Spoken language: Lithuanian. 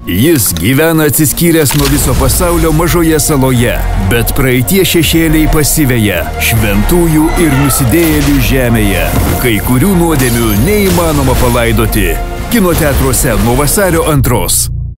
Jis gyvena atsiskyręs nuo viso pasaulio mažoje saloje, bet praeitie šešėliai pasiveja šventųjų ir nusidėjėlių žemėje. Kai kurių nuodėmių neįmanoma palaidoti. Kino teatruose nuo vasario 2.